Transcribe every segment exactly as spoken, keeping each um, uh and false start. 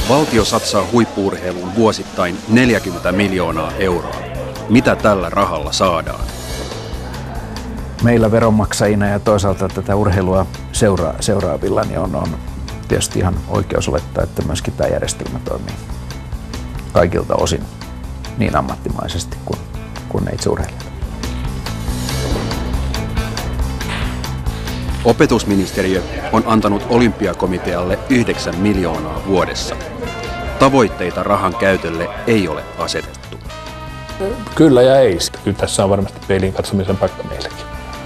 Valtio satsaa huippu-urheiluun vuosittain neljäkymmentä miljoonaa euroa. Mitä tällä rahalla saadaan? Meillä veronmaksajina ja toisaalta tätä urheilua seura- seuraavilla niin on, on tietysti ihan oikeus olettaa, että myöskin tämä järjestelmä toimii kaikilta osin niin ammattimaisesti kuin, kuin ne itse urheilijat. Opetusministeriö on antanut olympiakomitealle yhdeksän miljoonaa vuodessa. Tavoitteita rahan käytölle ei ole asetettu. Kyllä ja ei. Kyllä tässä on varmasti peiliin katsomisen paikka meillekin.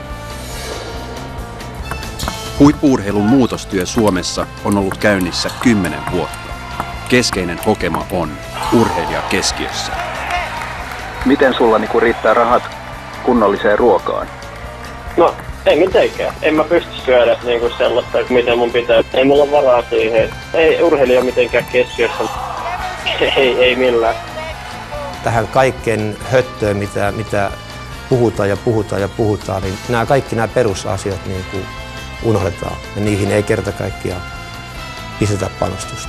Huippu-urheilun muutostyö Suomessa on ollut käynnissä kymmenen vuotta. Keskeinen hokema on urheilija keskiössä. Miten sulla niinku riittää rahat kunnolliseen ruokaan? No, ei mitenkään. En mä pysty syödä niinku sellaista, miten mun pitää. Ei mulla varaa siihen. Ei urheilija mitenkään keskiössä. Ei, ei millään. Tähän kaikkeen höttöön, mitä, mitä puhutaan ja puhutaan ja puhutaan, niin nämä kaikki nämä perusasiat niin kuin unohdetaan. Ja niihin ei kerta kaikkiaan pistetä panostusta.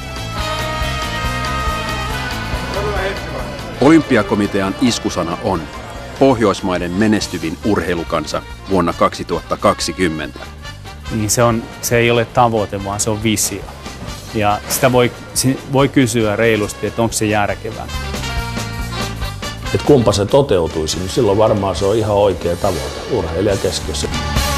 Olympiakomitean iskusana on Pohjoismaiden menestyvin urheilukansa vuonna kaksituhattakaksikymmentä. Niin se, on, se ei ole tavoite, vaan se on visio. Ja sitä voi, voi kysyä reilusti, että onko se järkevää. Että kumpa se toteutuisi, niin silloin varmaan se on ihan oikea tavoite, urheilija keskiössä.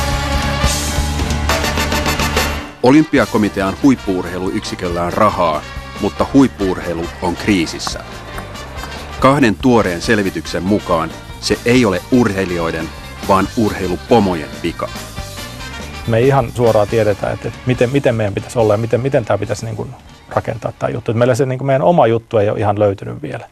Olympiakomitean huippu-urheiluyksiköllä on rahaa, mutta huippu-urheilu on kriisissä. Kahden tuoreen selvityksen mukaan se ei ole urheilijoiden, vaan urheilupomojen vika. Me ei ihan suoraan tiedetä, että miten, miten meidän pitäisi olla ja miten, miten tämä pitäisi niin kuin rakentaa tämä juttu. Että meillä se niin kuin meidän oma juttu ei ole ihan löytynyt vielä.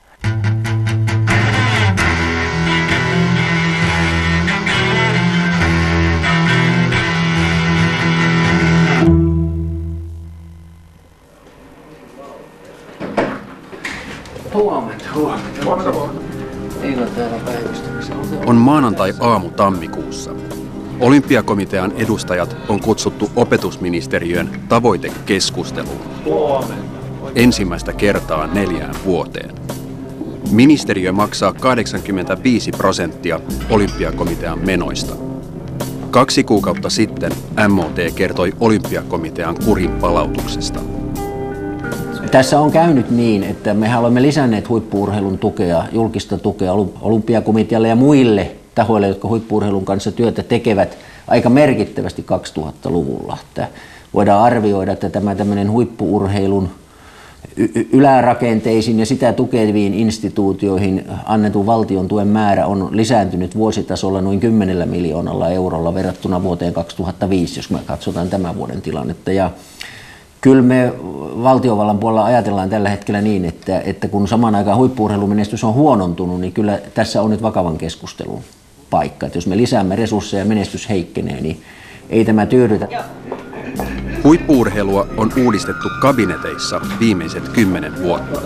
Huomenta, huomenta. Huomenta. Ei ole täällä päivystämässä. On maanantai-aamu tammikuussa. Olympiakomitean edustajat on kutsuttu opetusministeriön tavoitekeskusteluun. Ensimmäistä kertaa neljään vuoteen. Ministeriö maksaa kahdeksankymmentäviisi prosenttia Olympiakomitean menoista. Kaksi kuukautta sitten M O T kertoi Olympiakomitean kurin palautuksesta. Tässä on käynyt niin, että me olemme lisänneet huippu-urheilun tukea, julkista tukea Olympiakomitealle ja muille tahoille, jotka huippu-urheilun kanssa työtä tekevät aika merkittävästi kaksituhattaluvulla. Että voidaan arvioida, että tämä tämmöinen huippu-urheilun y- ylärakenteisiin ja sitä tukeviin instituutioihin annetun valtion tuen määrä on lisääntynyt vuositasolla noin kymmenellä miljoonalla eurolla verrattuna vuoteen kaksituhattaviisi, jos me katsotaan tämän vuoden tilannetta. Ja kyllä me valtiovallan puolella ajatellaan tällä hetkellä niin, että, että kun samaan aikaan huippu-urheilumenestys on huonontunut, niin kyllä tässä on nyt vakavan keskustelun paikka. Että jos me lisäämme resursseja ja menestys heikkenee, niin ei tämä tyydytä. Huippu-urheilua on uudistettu kabineteissa viimeiset kymmenen vuotta.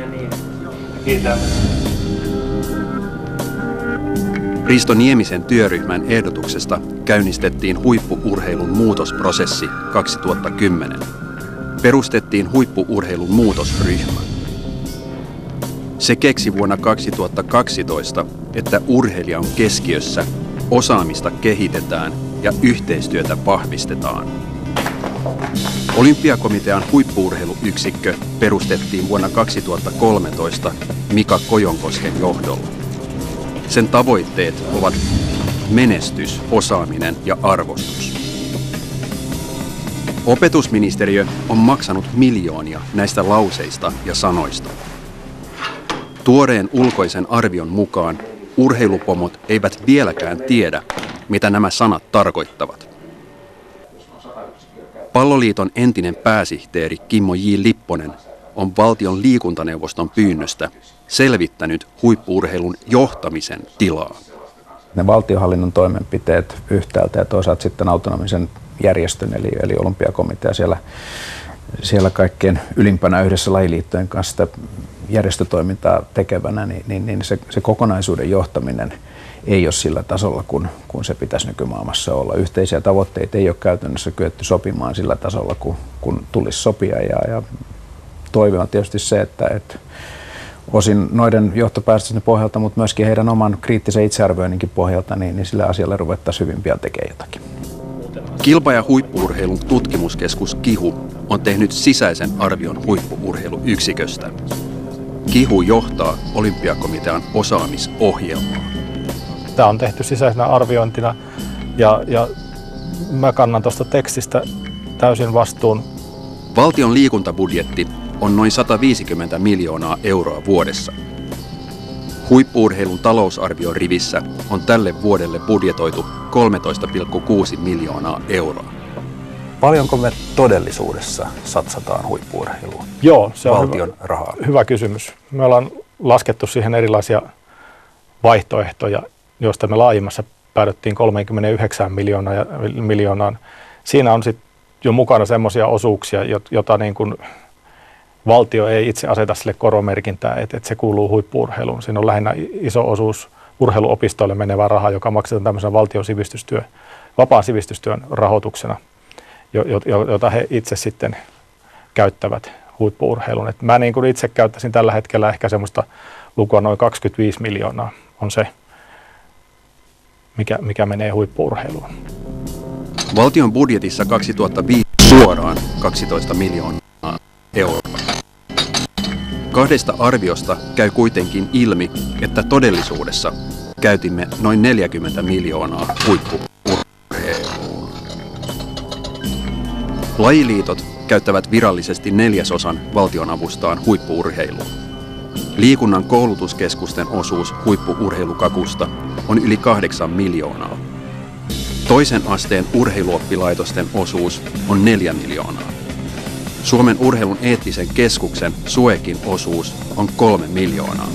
Risto Niemisen työryhmän ehdotuksesta käynnistettiin huippu-urheilun muutosprosessi kaksituhattakymmenen. Perustettiin huippu-urheilun muutosryhmä. Se keksi vuonna kaksituhattakaksitoista, että urheilija on keskiössä, osaamista kehitetään ja yhteistyötä vahvistetaan. Olympiakomitean huippu-urheiluyksikkö perustettiin vuonna kaksituhattakolmetoista Mika Kojonkosken johdolla. Sen tavoitteet ovat menestys, osaaminen ja arvostus. Opetusministeriö on maksanut miljoonia näistä lauseista ja sanoista. Tuoreen ulkoisen arvion mukaan urheilupomot eivät vieläkään tiedä, mitä nämä sanat tarkoittavat. Palloliiton entinen pääsihteeri Kimmo J. Lipponen on valtion liikuntaneuvoston pyynnöstä selvittänyt huippu-urheilun johtamisen tilaa. Ne valtionhallinnon toimenpiteet yhtäältä ja toisaalta sitten autonomisen järjestön eli, eli olympiakomitea siellä, siellä kaikkein ylimpänä yhdessä lajiliittojen kanssa sitä järjestötoimintaa tekevänä, niin, niin, niin se, se kokonaisuuden johtaminen ei ole sillä tasolla, kun, kun se pitäisi nykymaailmassa olla. Yhteisiä tavoitteita ei ole käytännössä kyetty sopimaan sillä tasolla, kun, kun tulisi sopia. Ja, ja toive on tietysti se, että, että osin noiden johtopäätösten pohjalta, mutta myöskin heidän oman kriittisen itsearvioinninkin pohjalta, niin, niin sille asialle ruvettaisiin hyvin pian tekemään jotakin. Kilpa- ja huippu-urheilun tutkimuskeskus KIHU on tehnyt sisäisen arvion huippu-urheiluyksiköstä. KIHU johtaa Olympiakomitean osaamisohjelmaa. Tämä on tehty sisäisenä arviointina ja, ja mä kannan tuosta tekstistä täysin vastuun. Valtion liikuntabudjetti on noin sata viisikymmentä miljoonaa euroa vuodessa. Huippu-urheilun talousarvion rivissä on tälle vuodelle budjetoitu kolmetoista pilkku kuusi miljoonaa euroa. Paljonko me todellisuudessa satsataan huippu-urheiluun? Joo, se on valtion hyvä, rahaa. Hyvä kysymys. Me ollaan laskettu siihen erilaisia vaihtoehtoja, joista me laajimmassa päädyttiin kolmekymmentäyhdeksän miljoonaan. Siinä on sitten jo mukana semmoisia osuuksia, joita niin kuin valtio ei itse aseta sille korvamerkintää, että, että se kuuluu huippu-urheiluun. Siinä on lähinnä iso osuus urheiluopistoille menevää rahaa, joka maksetaan tämmöisen valtion sivistystyö, vapaan sivistystyön rahoituksena, jota he itse sitten käyttävät huippu-urheiluun. Et mä niin kuin itse käyttäisin tällä hetkellä ehkä semmoista lukua noin kaksikymmentäviisi miljoonaa on se, mikä, mikä menee huippu-urheiluun. Valtion budjetissa kaksituhattaviisi suoraan kaksitoista miljoonaa euroa. Kahdesta arviosta käy kuitenkin ilmi, että todellisuudessa käytimme noin neljäkymmentä miljoonaa huippu-urheiluun. Lajiliitot käyttävät virallisesti neljäsosan valtionavustaan huippu-urheiluun. Liikunnan koulutuskeskusten osuus huippu-urheilukakusta on yli kahdeksan miljoonaa. Toisen asteen urheiluoppilaitosten osuus on neljä miljoonaa. Suomen urheilun eettisen keskuksen SUEKin osuus on kolme miljoonaa.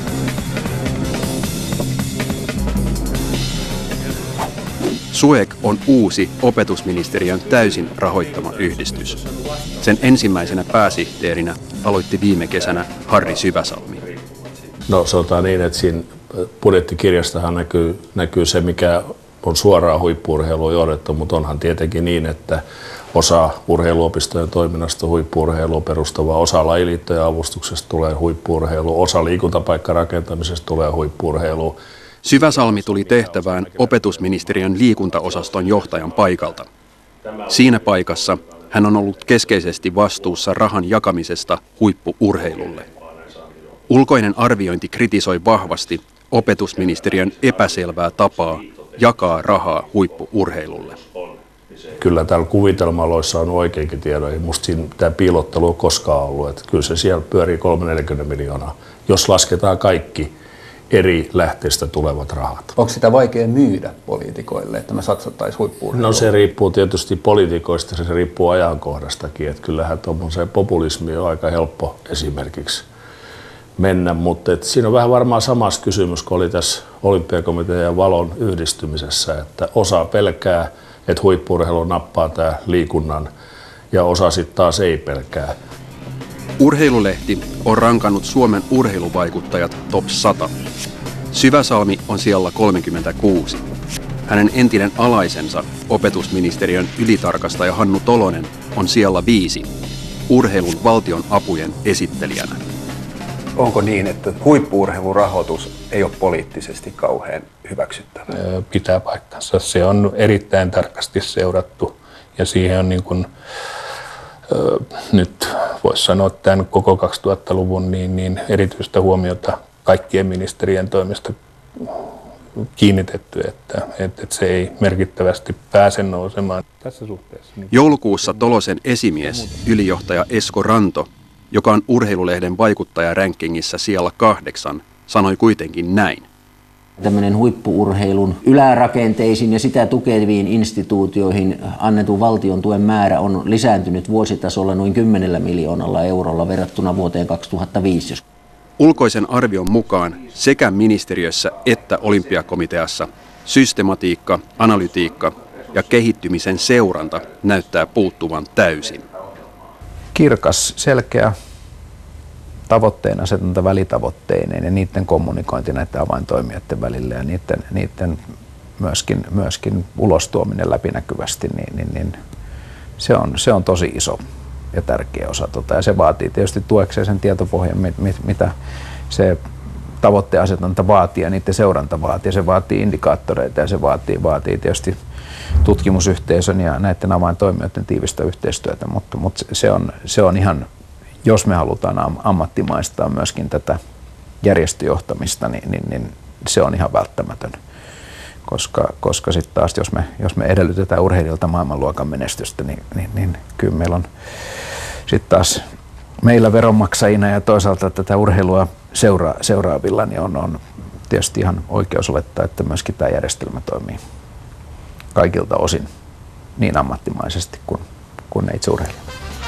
SUEK on uusi opetusministeriön täysin rahoittama yhdistys. Sen ensimmäisenä pääsihteerinä aloitti viime kesänä Harri Syväsalmi. No sanotaan niin, että siinä budjettikirjastahan näkyy, näkyy se, mikä on suoraan huippu-urheilua johdettu, mutta onhan tietenkin niin, että osa urheiluopistojen toiminnasta huippu-urheiluun perustuvaa, osa lajiliittojen avustuksesta tulee huippu-urheiluun, osa liikuntapaikkarakentamisesta tulee huippu-urheiluun. Syväsalmi tuli tehtävään opetusministeriön liikuntaosaston johtajan paikalta. Siinä paikassa hän on ollut keskeisesti vastuussa rahan jakamisesta huippu-urheilulle. Ulkoinen arviointi kritisoi vahvasti opetusministeriön epäselvää tapaa jakaa rahaa huippu-urheilulle. Kyllä täällä kuvitelmaloissa on oikeinkin tiedon, ei musta siinä tämä piilottelu on koskaan ollut, että kyllä se siellä pyörii kolmekymmentä miljoonaa, jos lasketaan kaikki eri lähteistä tulevat rahat. Onko sitä vaikea myydä poliitikoille, että me satsattaisiin huippu-urheiluun? No se riippuu tietysti poliitikoista, se riippuu ajankohdastakin, että kyllähän tuommoiseen populismi on aika helppo esimerkiksi mennä, mutta et siinä on vähän varmaan samassa kysymys kuin oli tässä Olympiakomitean ja Valon yhdistymisessä, että osa pelkää, että huippu-urheilu nappaa tämä liikunnan ja osa sitten taas ei pelkää. Urheilulehti on rankannut Suomen urheiluvaikuttajat top sata. Syväsalmi on siellä kolmekymmentäkuusi. Hänen entinen alaisensa, opetusministeriön ylitarkastaja Hannu Tolonen, on siellä viisi, urheilun valtion apujen esittelijänä. Onko niin, että huippu-urheilun rahoitus ei ole poliittisesti kauhean hyväksyttävää? Pitää paikkansa. Se on erittäin tarkasti seurattu ja siihen on niin kuin, nyt voisi sanoa tämän koko kaksituhattaluvun niin, niin erityistä huomiota kaikkien ministerien toimesta kiinnitetty, että, että se ei merkittävästi pääse nousemaan tässä suhteessa. Joulukuussa Tolosen esimies, ylijohtaja Esko Ranto, joka on Urheilulehden vaikuttajaränkingissä siellä kahdeksan, sanoi kuitenkin näin. Tämmöinen huippu-urheilun ylärakenteisiin ja sitä tukeviin instituutioihin annetun valtion tuen määrä on lisääntynyt vuositasolla noin kymmenellä miljoonalla eurolla verrattuna vuoteen kaksituhattaviisi. Ulkoisen arvion mukaan sekä ministeriössä että Olympiakomiteassa systematiikka, analytiikka ja kehittymisen seuranta näyttää puuttuvan täysin. Kirkas, selkeä tavoitteen asetanta välitavoitteineen ja niiden kommunikointi näiden avaintoimijoiden välillä ja niiden, niiden myöskin, myöskin ulostuominen läpinäkyvästi, niin, niin, niin se, on, se on tosi iso ja tärkeä osa tota. Ja se vaatii tietysti tuekseen sen tietopohjan, mit, mit, mitä se tavoitteen asetanta vaatii ja niiden seuranta vaatii. Se vaatii indikaattoreita ja se vaatii, vaatii tietysti tutkimusyhteisön ja näiden avaintoimijoiden tiivistä yhteistyötä, mutta, mutta se, on, se on ihan, jos me halutaan ammattimaistaa myöskin tätä järjestöjohtamista, niin, niin, niin se on ihan välttämätön. Koska, koska sitten taas, jos me, jos me edellytetään urheilijoilta maailmanluokan menestystä, niin, niin, niin kyllä meillä on sitten taas meillä veronmaksajina ja toisaalta tätä urheilua seura, seuraavilla, niin on, on tietysti ihan oikeus olettaa, että myöskin tämä järjestelmä toimii kaikilta osin niin ammattimaisesti kuin, kuin ne itse urheilijat.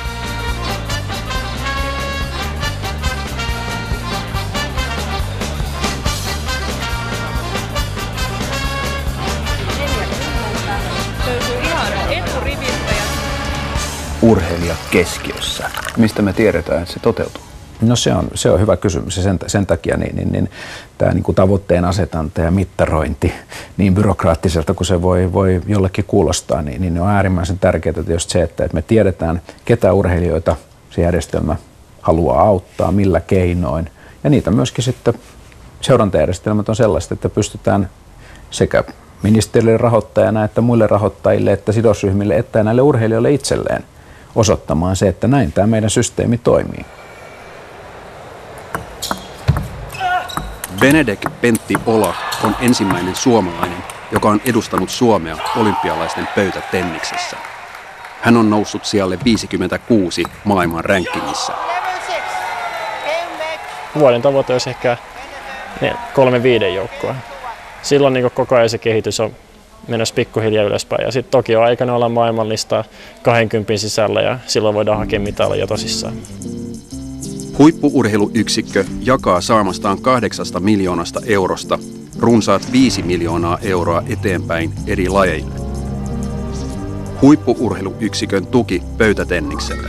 Urheilija keskiössä. Mistä me tiedetään, että se toteutuu? No se on, se on hyvä kysymys ja sen, sen takia niin, niin, niin, tämä niin kuin tavoitteen asetanta ja mittarointi niin byrokraattiselta kuin se voi, voi jollekin kuulostaa, niin, niin on äärimmäisen tärkeää tietysti se, että, että me tiedetään, ketä urheilijoita se järjestelmä haluaa auttaa, millä keinoin ja niitä myöskin sitten seurantajärjestelmät on sellaiset, että pystytään sekä ministeriölle rahoittajana että muille rahoittajille että sidosryhmille että näille urheilijoille itselleen osoittamaan se, että näin tämä meidän systeemi toimii. Benedek Pentti Ola on ensimmäinen suomalainen, joka on edustanut Suomea olympialaisten pöytätenniksessä. Hän on noussut sijalle viisikymmentäkuusi maailman rankingissa. Vuoden tavoite olisi ehkä kolme viiden joukkoa. Silloin niin koko ajan se kehitys on menossa pikkuhiljaa ylöspäin. Ja sitten toki on aikana olla maailmanlista kaksikymmentä sisällä ja silloin voidaan hakea mitaleja tosissaan. Huippu-urheiluyksikkö jakaa saamastaan kahdeksasta miljoonasta eurosta runsaat viisi miljoonaa euroa eteenpäin eri lajeille. Huippu-urheiluyksikön tuki pöytätennikselle.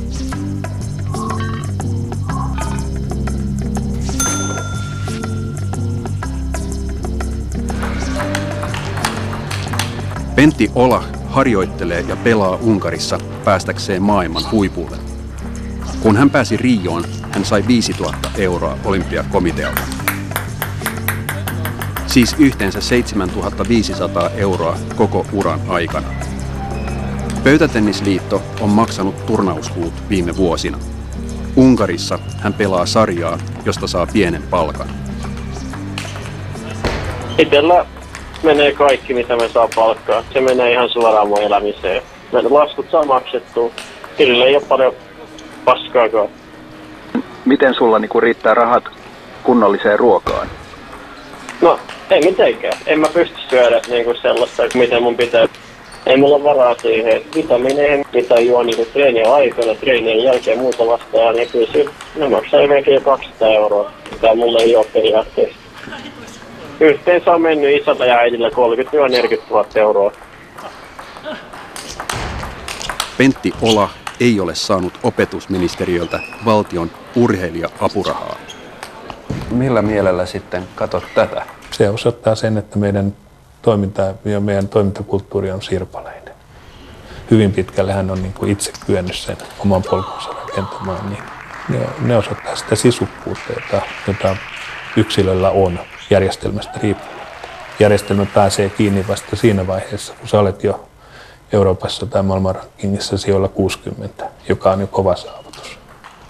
Pentti Ola harjoittelee ja pelaa Unkarissa päästäkseen maailman huipulle. Kun hän pääsi Rioon, hän sai viisituhatta euroa olympiakomitealta. Siis yhteensä seitsemäntuhattaviisisataa euroa koko uran aikana. Pöytätennisliitto on maksanut turnauskulut viime vuosina. Unkarissa hän pelaa sarjaa, josta saa pienen palkan. Itellä menee kaikki, mitä me saa palkkaa. Se menee ihan suoraan mun elämiseen. Meidän laskut saa maksettua. Kyllä ei ole paljon paskaakaan. Miten sulla niinku riittää rahat kunnolliseen ruokaan? No, ei mitenkään. En mä pysty syödä niinku sellaista, miten mun pitää. Ei mulla ole varaa siihen. Vitamiineihin pitää juo niinku treenien aikana, treenien jälkeen muuta vastaan. Ja kyllä se, ne maksaa melkein jo kaksisataa euroa. Tää mulle ei ole periaatteessa. Yhteensä on mennyt isältä ja äidillä kolmekymmentä neljäkymmentä tuhatta euroa. Pentti Ola ei ole saanut opetusministeriöltä valtion urheilija-apurahaa. Millä mielellä sitten katsot tätä? Se osoittaa sen, että meidän toiminta ja meidän toimintakulttuuri on sirpaleinen. Hyvin pitkälle hän on niin kuin itse kyennyt sen oman polkunsa rakentamaan. Niin ne, ne osoittaa sitä sisukkuutta, jota, jota yksilöllä on järjestelmästä riippumatta. Järjestelmä pääsee kiinni vasta siinä vaiheessa, kun sä olet jo Euroopassa tai maailmanrankingissa sijoilla kuusikymmentä, joka on jo kova saavutus.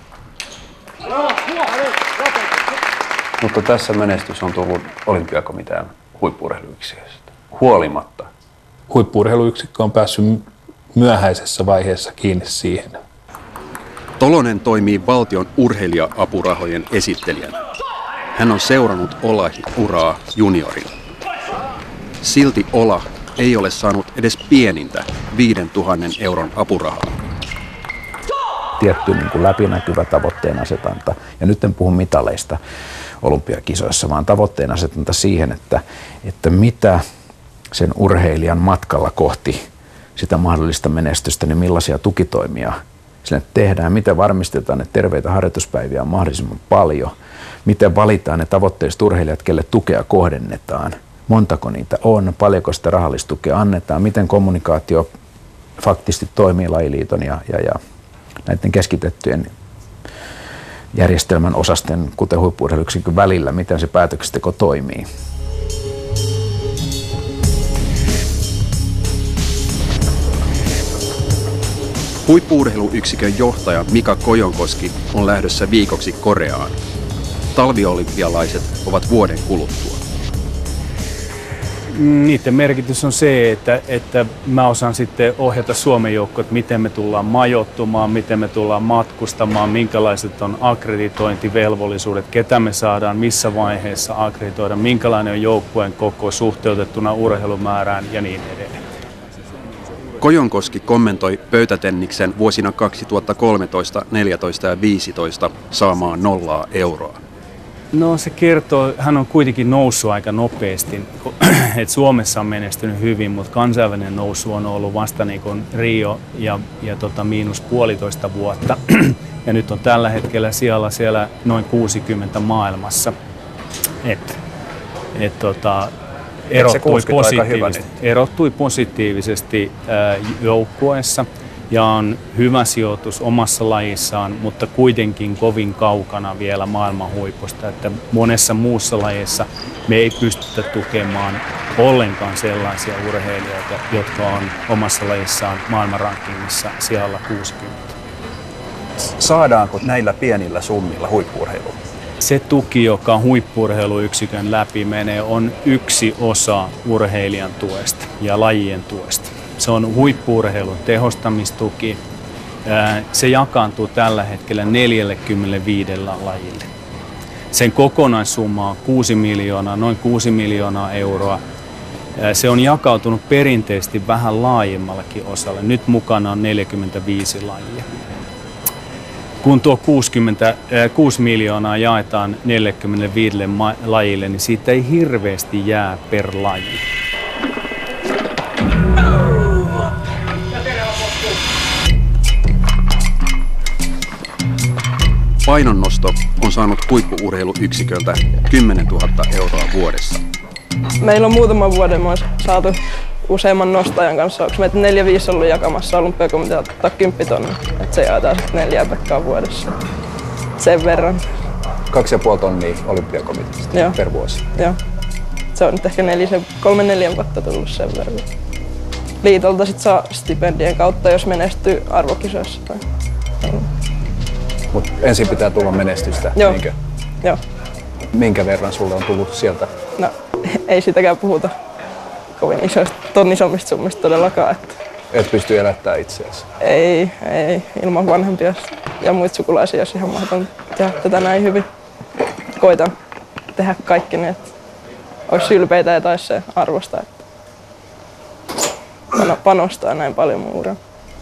Mutta tässä menestys on tullut olympiakomitean huippu-urheiluyksiköstä huolimatta. Huippu-urheiluyksikkö on päässyt myöhäisessä vaiheessa kiinni siihen. Tolonen toimii valtion urheilija-apurahojen esittelijänä. Hän on seurannut Olahin uraa juniorina. Silti Ola ei ole saanut edes pienintä viidentuhannen euron apurahaa. Tietty niin kuin läpinäkyvä tavoitteen asetanta. Ja nyt en puhu mitaleista olympiakisoissa, vaan tavoitteen asetanta siihen, että, että mitä sen urheilijan matkalla kohti sitä mahdollista menestystä, niin millaisia tukitoimia sille tehdään, miten varmistetaan, että terveitä harjoituspäiviä on mahdollisimman paljon, miten valitaan ne tavoitteiset urheilijat, kelle tukea kohdennetaan, montako niitä on, paljonko sitä rahallista tukea annetaan, miten kommunikaatio faktisesti toimii lajiliiton ja, ja, ja näiden keskitettyjen järjestelmän osasten, kuten huippu-urheiluyksikön välillä, miten se päätöksenteko toimii. Huippu-urheiluyksikön johtaja Mika Kojonkoski on lähdössä viikoksi Koreaan. Talviolympialaiset ovat vuoden kuluttua. Niiden merkitys on se, että, että mä osaan sitten ohjata Suomen joukkoa, että miten me tullaan majoittumaan, miten me tullaan matkustamaan, minkälaiset on akkreditointivelvollisuudet, ketä me saadaan missä vaiheessa akkreditoida, minkälainen on joukkueen koko suhteutettuna urheilumäärään ja niin edelleen. Kojonkoski kommentoi pöytätenniksen vuosina kaksituhattakolmetoista, neljätoista ja viisitoista saamaan nollaa euroa. No se kertoo, hän on kuitenkin noussut aika nopeasti, että Suomessa on menestynyt hyvin, mutta kansainvälinen nousu on ollut vasta niin kuin Rio ja, ja tota miinus puolitoista vuotta. Ja nyt on tällä hetkellä siellä, siellä noin kuusikymmentä maailmassa. Et, et tota, erottui, positiivisesti, erottui positiivisesti ää, joukkueessa ja on hyvä sijoitus omassa lajissaan, mutta kuitenkin kovin kaukana vielä maailman huipusta. Että monessa muussa lajissa me ei pystytä tukemaan ollenkaan sellaisia urheilijoita, jotka on omassa lajissaan maailmanrankingissa sijalla kuusikymmentä. Saadaanko näillä pienillä summilla huippu-urheiluun? Se tuki, joka huippu-urheiluyksikön läpi menee, on yksi osa urheilijan tuesta ja lajien tuesta. Se on huippu-urheilun tehostamistuki. Se jakaantuu tällä hetkellä neljäkymmentäviisi lajille. Sen kokonaissumma on kuusi miljoonaa, noin kuusi miljoonaa euroa. Se on jakautunut perinteisesti vähän laajemmallakin osalle. Nyt mukana on neljäkymmentäviisi lajia. Kun tuo kuusikymmentäkuusi miljoonaa jaetaan neljäkymmentäviisi lajille, niin siitä ei hirveästi jää per laji. Painonnosto on saanut huippu-urheiluyksiköltä kymmenentuhatta euroa vuodessa. Meillä on muutaman vuoden saatu useamman nostajan kanssa. Onko meitä neljä viisi ollut jakamassa olympiakomitea ottaa kymppitonnin? Että se jaetaan sitten neljää pekkaa vuodessa. Sen verran. Kaksi ja puoli tonnia olympiakomiteasta Joo. per vuosi. Joo. Se on nyt ehkä nelisen, kolme neljän vuotta tullut sen verran. Liitolta sit saa stipendien kautta, jos menestyy arvokisoissa. Tai... Mut ensin pitää tulla menestystä, Joo. niinkö? Joo. Minkä verran sulle on tullut sieltä? No, ei sitäkään puhuta kovin isoista, ton isommista summista todellakaan. Että Et pysty elättämään itseäsi? ei, ei, ilman vanhempia ja muita sukulaisia olisi ihan mahdotonta tehdä tätä näin hyvin. Koitan tehdä kaikki niin, että olisi ylpeitä ja taisi se arvostaa, että panostaa näin paljon mun uraan.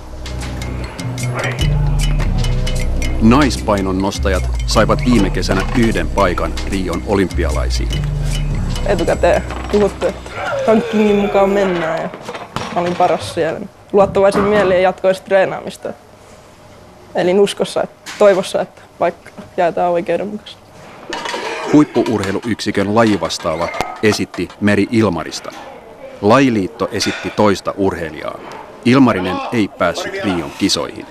Naispainon nostajat saivat viime kesänä yhden paikan Rion olympialaisiin. Etukäteen puhuttu, että rankingin mukaan mennään ja mä olin paras siellä. Luottavaisin mieleen jatkoisi treenaamista. Elin uskossa, että toivossa, että vaikka jaetaan oikeudenmukaisesti. Huippu-urheiluyksikön lajivastaava esitti Meri Ilmarista. Lajiliitto esitti toista urheilijaa. Ilmarinen ei päässyt Rion kisoihin.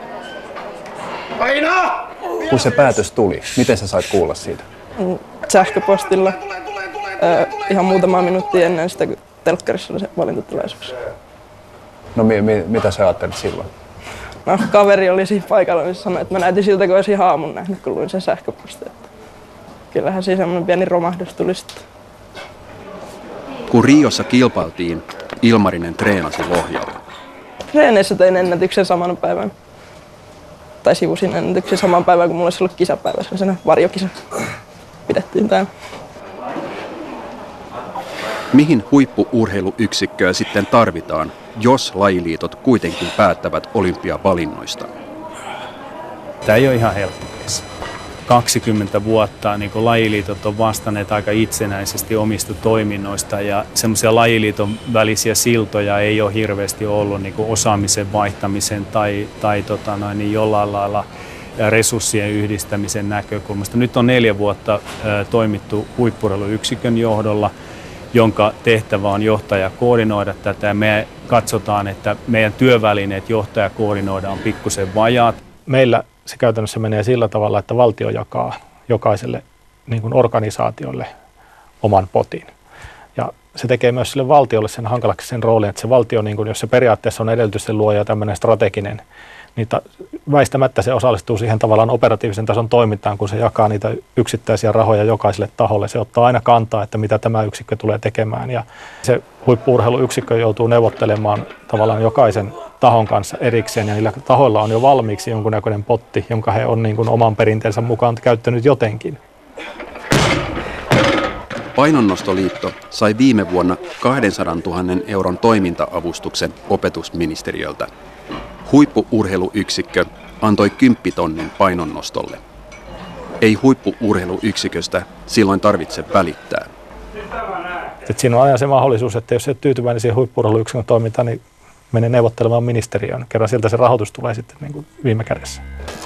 Kun se päätös tuli, miten sä sait kuulla siitä? Sähköpostilla. Äh, ihan muutama minuutti ennen sitä, kun telkkarissa oli se valintatilaisuus. No mi- mi- mitä sä ajattelit silloin? No, kaveri oli siinä paikalla, niin sanoi, että mä näytin siltä, kun olisin aamun nähnyt, kun luin sen sähköpostin. Kyllähän siinä semmoinen pieni romahdus tuli sitten. Kun Riossa kilpailtiin, Ilmarinen treenasi Lohjalla. Treeneissä tein ennätyksen samana päivänä. Tai sivusin ennätyksen saman päivän, kun mulla olisi ollut kisapäivä, sellaisena varjokisa. Pidettiin täällä. Mihin huippu-urheiluyksikköä sitten tarvitaan, jos lajiliitot kuitenkin päättävät olympiavalinnoista? Tämä ei ole ihan helppo keissi. kaksikymmentä vuotta niin kun lajiliitot on vastanneet aika itsenäisesti omista toiminnoista ja semmoisia lajiliiton välisiä siltoja ei ole hirveästi ollut niin kuin osaamisen vaihtamisen tai, tai tota noin, niin jollain lailla resurssien yhdistämisen näkökulmasta. Nyt on neljä vuotta ä, toimittu huippu-urheiluyksikön johdolla, jonka tehtävä on johtaja koordinoida tätä. Me katsotaan, että meidän työvälineet johtaja koordinoida on pikkusen vajaat. meillä se käytännössä menee sillä tavalla, että valtio jakaa jokaiselle niin kuin organisaatiolle oman potin. Ja se tekee myös sille valtiolle sen hankalaksi sen roolin, että se valtio, niin kuin, jos se periaatteessa on edellytysten luoja ja tämmöinen strateginen, niin ta, väistämättä se osallistuu siihen tavallaan operatiivisen tason toimintaan, kun se jakaa niitä yksittäisiä rahoja jokaiselle taholle. Se ottaa aina kantaa, että mitä tämä yksikkö tulee tekemään. Ja se huippu-urheiluyksikkö joutuu neuvottelemaan tavallaan jokaisen tahon kanssa erikseen, ja niillä tahoilla on jo valmiiksi jonkunnäköinen potti, jonka he on niin kuin oman perinteensä mukaan käyttänyt jotenkin. Painonnostoliitto sai viime vuonna kaksisataa tuhatta euron toiminta-avustuksen opetusministeriöltä. Huippu-urheiluyksikkö antoi kymppitonnin painonnostolle. Ei huippu-urheiluyksiköstä silloin tarvitse välittää. Et siinä on aina se mahdollisuus, että jos et tyytyväinen siihen huippu-urheiluyksikön toimintaan, niin mene neuvottelemaan ministeriöön. Kerran sieltä se rahoitus tulee sitten niin kuin viime kädessä.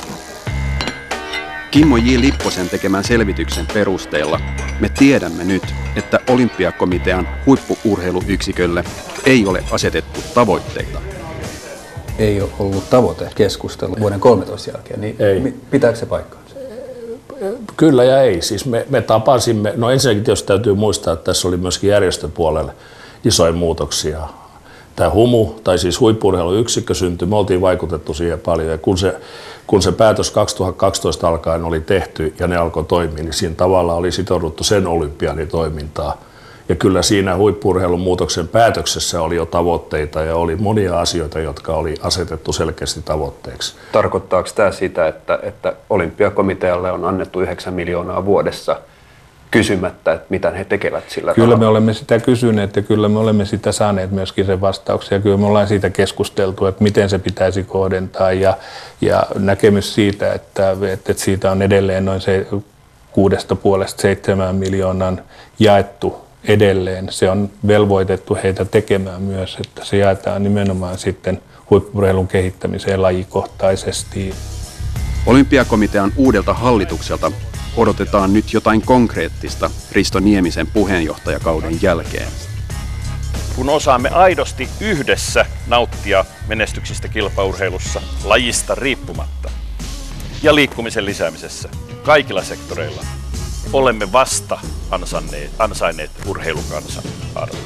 Kimmo J. Lipposen tekemän selvityksen perusteella me tiedämme nyt, että Olympiakomitean huippu-urheiluyksikölle ei ole asetettu tavoitteita. Ei ole ollut tavoite keskustella vuoden kolmetoista jälkeen, niin ei. Pitääkö se paikkaansa? Kyllä ja ei. Siis me, me tapasimme, no ensinnäkin tietysti täytyy muistaa, että tässä oli myöskin järjestöpuolelle isoja muutoksia. Tämä Humu, tai siis huippu-urheiluyksikkö syntyi, me oltiin vaikutettu siihen paljon, ja kun se, kun se päätös kaksituhattakaksitoista alkaen oli tehty ja ne alkoi toimia, niin siinä tavallaan oli sitouduttu sen olympiaditoimintaan. Ja kyllä siinä huippu-urheilun muutoksen päätöksessä oli jo tavoitteita ja oli monia asioita, jotka oli asetettu selkeästi tavoitteeksi. Tarkoittaako tämä sitä, että, että Olympiakomitealle on annettu yhdeksän miljoonaa vuodessa kysymättä, että mitä he tekevät sillä Kyllä rahalla? Me olemme sitä kysyneet ja kyllä me olemme sitä saaneet myöskin sen vastauksia. Ja kyllä me ollaan siitä keskusteltu, että miten se pitäisi kohdentaa ja, ja näkemys siitä, että, että siitä on edelleen noin se kuudesta puolesta seitsemään miljoonan jaettu edelleen. Se on velvoitettu heitä tekemään myös, että se jaetaan nimenomaan sitten huippu-urheilun kehittämiseen lajikohtaisesti. Olympiakomitean uudelta hallitukselta odotetaan nyt jotain konkreettista Risto Niemisen puheenjohtajakauden jälkeen. Kun osaamme aidosti yhdessä nauttia menestyksistä kilpaurheilussa lajista riippumatta ja liikkumisen lisäämisessä kaikilla sektoreilla, olemme vasta ansainneet, ansainneet urheilukansan arvon.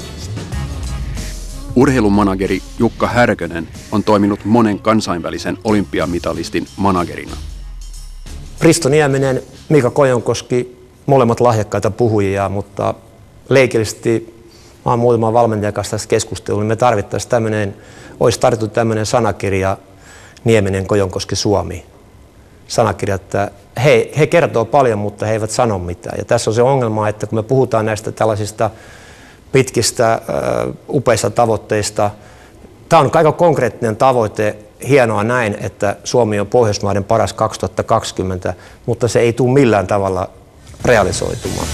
Urheilumanageri Jukka Härkönen on toiminut monen kansainvälisen olympiamitalistin managerina. Risto Nieminen, Mika Kojonkoski, molemmat lahjakkaita puhujia, mutta leikillisesti mä oon muutaman valmentajan kanssa tässä keskustelussa, niin me tarvittaisiin tämmöinen, olisi tarvittu tämmöinen sanakirja Nieminen, Kojonkoski, Suomi. Sanakirja, että he, he kertoo paljon, mutta he eivät sano mitään. Ja tässä on se ongelma, että kun me puhutaan näistä tällaisista pitkistä, uh, upeista tavoitteista, tämä on aika konkreettinen tavoite. Hienoa näin, että Suomi on Pohjoismaiden paras kaksituhattakaksikymmentä, mutta se ei tule millään tavalla realisoitumaan.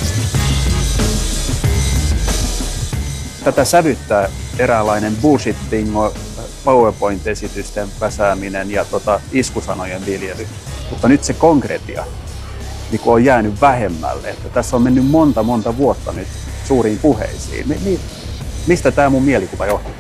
Tätä sävyttää eräänlainen bullshit-bingo, PowerPoint-esitysten väsääminen ja tota, iskusanojen viljely. Mutta nyt se konkretia niin on jäänyt vähemmälle. Että tässä on mennyt monta monta vuotta nyt suuriin puheisiin. Mi- mi- mistä tämä mun mielikuva johtuu?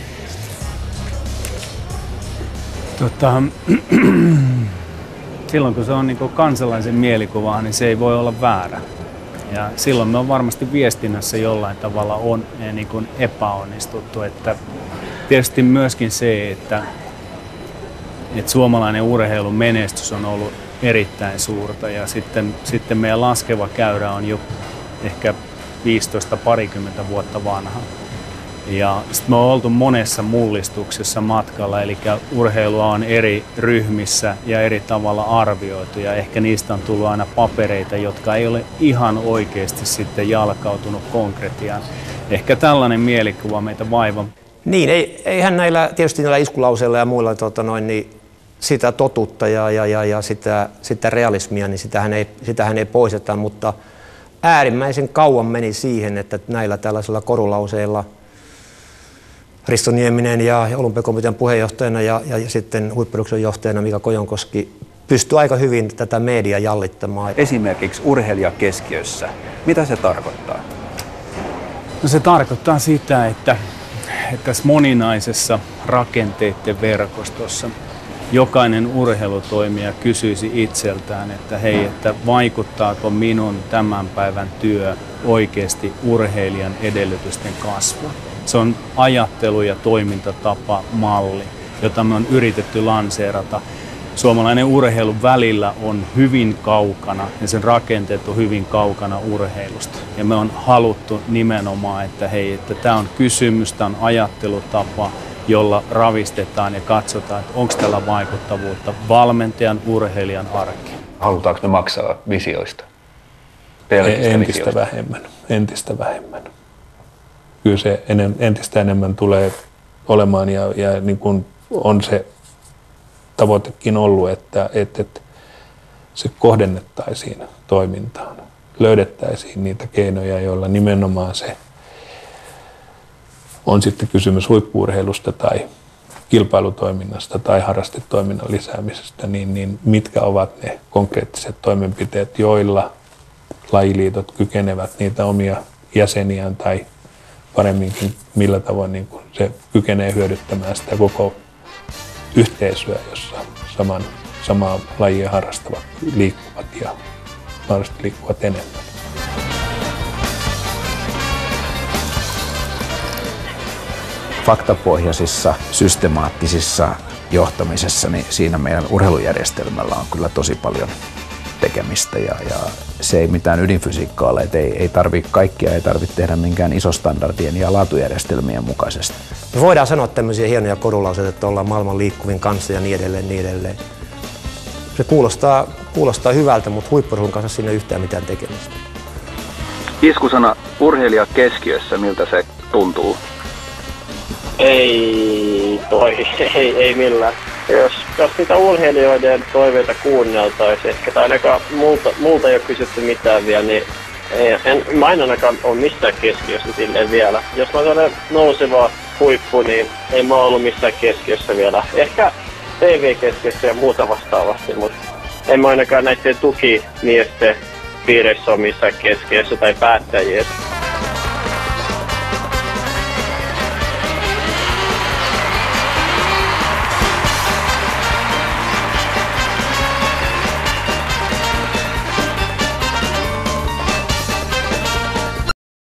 Tota, silloin kun se on niin kuin kansalaisen mielikuva, niin se ei voi olla väärä. Ja silloin me on varmasti viestinnässä jollain tavalla on niin kuin epäonnistuttu. Että tietysti myöskin se, että, että suomalainen urheilun menestys on ollut erittäin suurta ja sitten, sitten meidän laskeva käyrä on jo ehkä viisitoista parikymmentä vuotta vanha. Ja sitten me on oltu monessa mullistuksessa matkalla, eli urheilua on eri ryhmissä ja eri tavalla arvioitu ja ehkä niistä on tullut aina papereita, jotka ei ole ihan oikeasti sitten jalkautunut konkretiaan. Ehkä tällainen mielikuva meitä vaivaa. Niin, ei, eihän näillä, tietysti näillä iskulauseilla ja muilla tota noin, niin sitä totuutta ja, ja, ja, ja sitä, sitä realismia, niin sitähän ei, sitähän ei poisteta, mutta äärimmäisen kauan meni siihen, että näillä tällaisilla korulauseilla Risto Nieminen ja Olympiakomitean puheenjohtajana ja, ja, ja sitten huippu-urheilun johtajana Mika Kojonkoski pystyi aika hyvin tätä mediaa jallittamaan. Esimerkiksi urheilija keskiössä. Mitä se tarkoittaa? No se tarkoittaa sitä, että, että tässä moninaisessa rakenteiden verkostossa jokainen urheilutoimija kysyisi itseltään, että hei, että vaikuttaako minun tämän päivän työ oikeasti urheilijan edellytysten kasvuun. Se on ajattelu- ja toimintatapa, malli, jota me on yritetty lanseerata. Suomalainen urheilu välillä on hyvin kaukana ja sen rakenteet on hyvin kaukana urheilusta. Ja me on haluttu nimenomaan, että hei, että tämä on kysymys, tämä on ajattelutapa, jolla ravistetaan ja katsotaan, että onko tällä vaikuttavuutta valmentajan, urheilijan arkeen. Halutaanko me maksaa visioista? Pelkistä entistä visioista? vähemmän, entistä vähemmän. Kyllä se entistä enemmän tulee olemaan ja, ja niin kuin on se tavoitekin ollut, että, että, että se kohdennettaisiin toimintaan. Löydettäisiin niitä keinoja, joilla nimenomaan se on sitten kysymys huippu-urheilusta tai kilpailutoiminnasta tai harrastetoiminnan lisäämisestä, niin, niin mitkä ovat ne konkreettiset toimenpiteet, joilla lajiliitot kykenevät niitä omia jäseniään tai paremminkin millä tavoin niin kuin se kykenee hyödyttämään sitä koko yhteisöä, jossa saman, samaa lajia harrastavat liikkuvat ja mahdollisesti liikkuvat enemmän. Faktapohjaisissa, systemaattisissa johtamisessa, niin siinä meidän urheilujärjestelmällä on kyllä tosi paljon tekemistä ja, ja se ei mitään ydinfysiikkaa ole, että ei, ei tarvitse kaikkia, ei tarvitse tehdä minkään isostandardien ja laatujärjestelmien mukaisesti. Me voidaan sanoa tämmöisiä hienoja korulauseita, että ollaan maailman liikkuvin kanssa ja niin edelleen, niin edelleen. Se kuulostaa, kuulostaa hyvältä, mutta huippu-urheilun kanssa siinä ei yhtään mitään tekemistä. Iskusana urheilija keskiössä, miltä se tuntuu? Ei toi, ei, ei millään. Jos, jos niitä urheilijoiden toiveita kuunneltaisiin ehkä, tai ainakaan multa, multa ei ole kysytty mitään vielä, niin en, mä en ainakaan ole missään keskiössä silleen vielä. Jos mä olen nouseva huippu, niin en mä ollut missään keskiössä vielä. Ehkä T V-keskiössä ja muuta vastaavasti, mutta en mä ainakaan näiden tukimiesten piireissä ole missään keskiössä tai päättäjiä.